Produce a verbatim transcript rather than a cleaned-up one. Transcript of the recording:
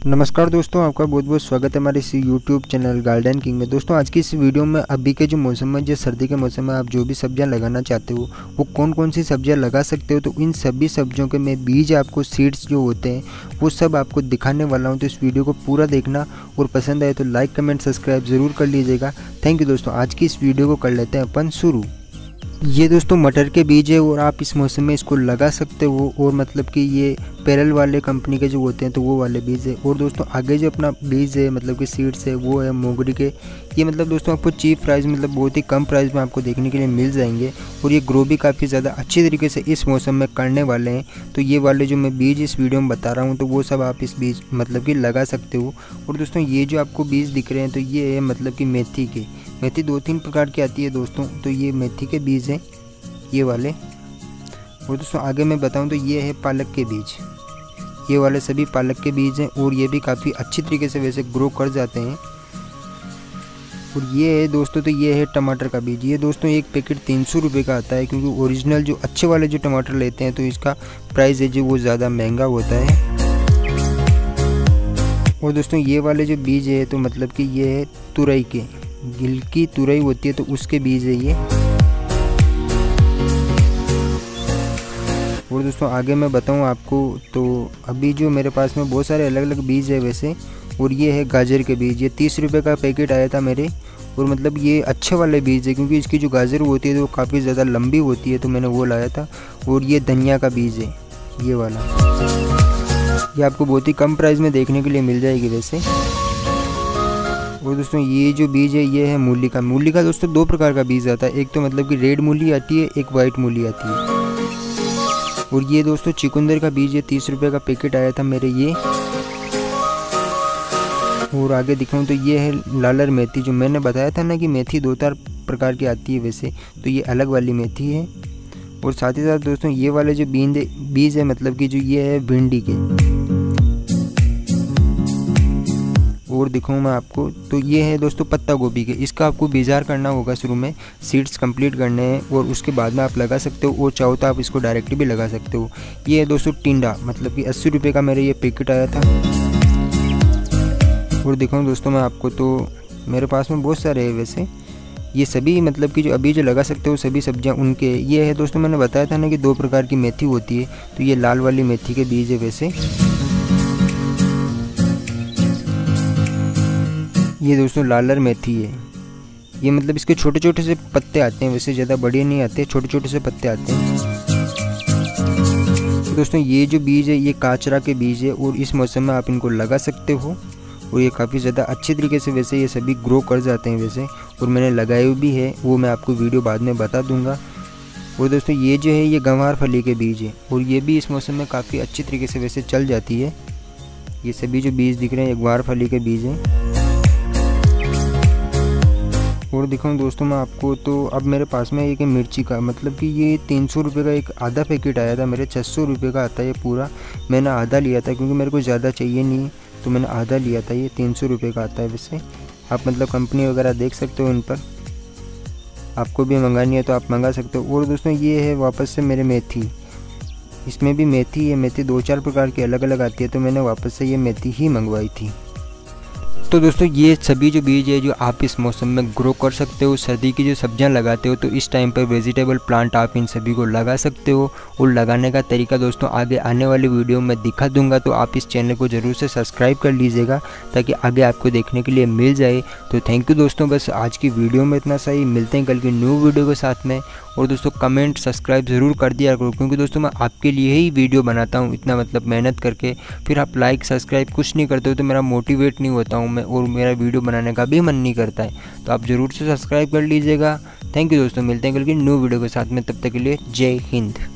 नमस्कार दोस्तों, आपका बहुत बहुत स्वागत है हमारे इस यूट्यूब चैनल गार्डन किंग में। दोस्तों आज की इस वीडियो में अभी के जो मौसम में, जो सर्दी के मौसम में आप जो भी सब्जियां लगाना चाहते हो वो कौन कौन सी सब्जियां लगा सकते हो, तो इन सभी सब्जियों के मैं बीज आपको सीड्स जो होते हैं वो सब आपको दिखाने वाला हूँ। तो इस वीडियो को पूरा देखना और पसंद आए तो लाइक कमेंट सब्सक्राइब ज़रूर कर लीजिएगा। थैंक यू दोस्तों। आज की इस वीडियो को कर लेते हैं अपन शुरू। ये दोस्तों मटर के बीज है और आप इस मौसम में इसको लगा सकते हो, और मतलब कि ये पेरल वाले कंपनी के जो होते हैं तो वो वाले बीज है। और दोस्तों आगे जो अपना बीज है मतलब कि सीड्स है वो है मोगरी के। ये मतलब दोस्तों आपको चीप प्राइस मतलब बहुत ही कम प्राइस में आपको देखने के लिए मिल जाएंगे, और ये ग्रो भी काफ़ी ज़्यादा अच्छी तरीके से इस मौसम में करने वाले हैं। तो ये वाले जो मैं बीज इस वीडियो में बता रहा हूँ तो वो सब आप इस बीज मतलब कि लगा सकते हो। और दोस्तों ये जो आपको बीज दिख रहे हैं तो ये है मतलब कि मेथी के। मेथी दो तीन प्रकार की आती है दोस्तों, तो ये मेथी के बीज हैं ये वाले। और दोस्तों आगे मैं बताऊं तो ये है पालक के बीज। ये वाले सभी पालक के बीज हैं और ये भी काफ़ी अच्छी तरीके से वैसे ग्रो कर जाते हैं। और ये है दोस्तों, तो ये है टमाटर का बीज। ये दोस्तों एक पैकेट तीन सौ रुपये का आता है, क्योंकि ओरिजिनल जो अच्छे वाले जो टमाटर लेते हैं तो इसका प्राइस है जो वो ज़्यादा महंगा होता है। और दोस्तों ये वाले जो बीज है तो मतलब कि ये है तुरई के, गिल की तुरई होती है तो उसके बीज है ये। और दोस्तों आगे मैं बताऊं आपको तो अभी जो मेरे पास में बहुत सारे अलग अलग बीज है वैसे। और ये है गाजर के बीज। ये तीस रुपये का पैकेट आया था मेरे, और मतलब ये अच्छे वाले बीज है क्योंकि इसकी जो गाजर होती है तो वो काफ़ी ज़्यादा लंबी होती है, तो मैंने वो लाया था। और ये धनिया का बीज है ये वाला। ये आपको बहुत ही कम प्राइस में देखने के लिए मिल जाएगी वैसे। और दोस्तों ये जो बीज है ये है मूली का। मूली का दोस्तों दो प्रकार का बीज आता है, एक तो मतलब कि रेड मूली आती है, एक वाइट मूली आती है। और ये दोस्तों चुकंदर का बीज है, तीस रुपये का पैकेट आया था मेरे ये। और आगे दिखाऊं तो ये है लालर मेथी। जो मैंने बताया था ना कि मेथी दो चार प्रकार की आती है वैसे, तो ये अलग वाली मेथी है। और साथ ही साथ दोस्तों ये वाले जो बीज बीज है मतलब कि जो ये है भिंडी के। और दिखाऊं मैं आपको तो ये है दोस्तों पत्ता गोभी के। इसका आपको बीजार करना होगा शुरू में, सीड्स कंप्लीट करने हैं और उसके बाद में आप लगा सकते हो। और चाहो तो आप इसको डायरेक्ट भी लगा सकते हो। ये है दोस्तों टिंडा, मतलब कि अस्सी रुपये का मेरे ये पैकेट आया था। और दिखाऊं दोस्तों मैं आपको तो मेरे पास में बहुत सारे हैं वैसे। ये सभी मतलब कि जो अभी जो लगा सकते हो सभी सब्जियां उनके। ये है दोस्तों मैंने बताया था ना कि दो प्रकार की मेथी होती है, तो ये लाल वाली मेथी के बीज है वैसे। ये दोस्तों लालर मेथी है। ये मतलब इसके छोटे छोटे से पत्ते आते हैं वैसे, ज़्यादा बड़े नहीं आते, छोटे छोटे से पत्ते आते हैं। तो दोस्तों ये जो बीज है ये काचरा के बीज है, और इस मौसम में आप इनको लगा सकते हो। और ये काफ़ी ज़्यादा अच्छी तरीके से वैसे ये सभी ग्रो कर जाते हैं वैसे। और मैंने लगाए भी है, वो मैं आपको वीडियो बाद में बता दूंगा। और दोस्तों ये जो है ये गंवार फली के बीज है, और ये भी इस मौसम में काफ़ी अच्छी तरीके से वैसे चल जाती है। ये सभी जो बीज दिख रहे हैं ये गंवार फली के बीज हैं। और दिखाऊं दोस्तों मैं आपको तो अब मेरे पास में एक है मिर्ची का, मतलब कि ये तीन सौ रुपये का एक आधा पैकेट आया था मेरे। छः सौ रुपये का आता है ये पूरा। मैंने आधा लिया था क्योंकि मेरे को ज़्यादा चाहिए नहीं, तो मैंने आधा लिया था। ये तीन सौ रुपये का आता है वैसे। आप मतलब कंपनी वगैरह देख सकते हो इन पर, आपको भी मंगानी है तो आप मंगा सकते हो। और दोस्तों ये है वापस से मेरे मेथी। इसमें भी मेथी है, मेथी दो चार प्रकार की अलग अलग आती है, तो मैंने वापस से ये मेथी ही मंगवाई थी। तो दोस्तों ये सभी जो बीज है जो आप इस मौसम में ग्रो कर सकते हो। सर्दी की जो सब्जियां लगाते हो तो इस टाइम पर वेजिटेबल प्लांट आप इन सभी को लगा सकते हो। और लगाने का तरीका दोस्तों आगे आने वाली वीडियो में दिखा दूंगा, तो आप इस चैनल को ज़रूर से सब्सक्राइब कर लीजिएगा ताकि आगे आपको देखने के लिए मिल जाए। तो थैंक यू दोस्तों, बस आज की वीडियो में इतना सही। मिलते हैं कल की न्यू वीडियो के साथ में। और दोस्तों कमेंट सब्सक्राइब ज़रूर कर दिया करो, क्योंकि दोस्तों मैं आपके लिए ही वीडियो बनाता हूँ इतना मतलब मेहनत करके। फिर आप लाइक सब्सक्राइब कुछ नहीं करते हो तो मेरा मोटिवेट नहीं होता हूँ मैं, और मेरा वीडियो बनाने का भी मन नहीं करता है। तो आप ज़रूर से सब्सक्राइब कर लीजिएगा। थैंक यू दोस्तों, मिलते हैं कल की न्यू वीडियो के साथ में। तब तक के लिए जय हिंद।